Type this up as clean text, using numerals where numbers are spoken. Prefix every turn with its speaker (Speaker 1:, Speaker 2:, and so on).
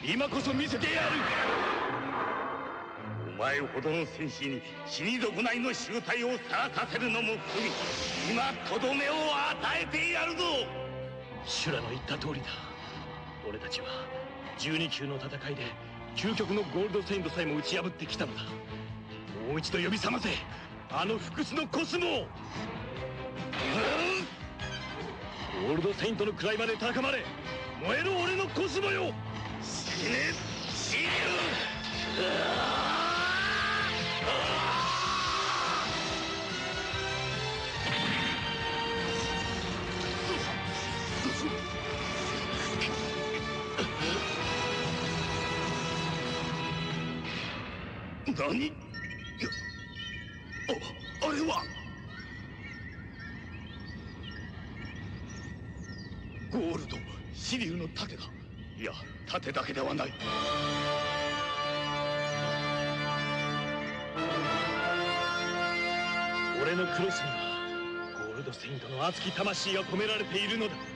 Speaker 1: 今こそ見せてやる。
Speaker 2: お前ほどの戦士に死に損ないの醜態をさらさせるのも不義。今とどめを与えてやるぞ。
Speaker 1: 修羅の言った通りだ。俺たちは12級の戦いで究極のゴールドセイントさえも打ち破ってきたのだ。もう一度呼び覚ませ、あの不屈のコスモを。ゴールドセイントの位まで高まれ、燃える俺のコスモよ。
Speaker 2: 死ねシリュウ。何？あれはゴールド、シリュウの盾だ。いや、盾だけではない。
Speaker 1: 俺のクロスにはゴールドセイントの熱き魂が込められているのだ。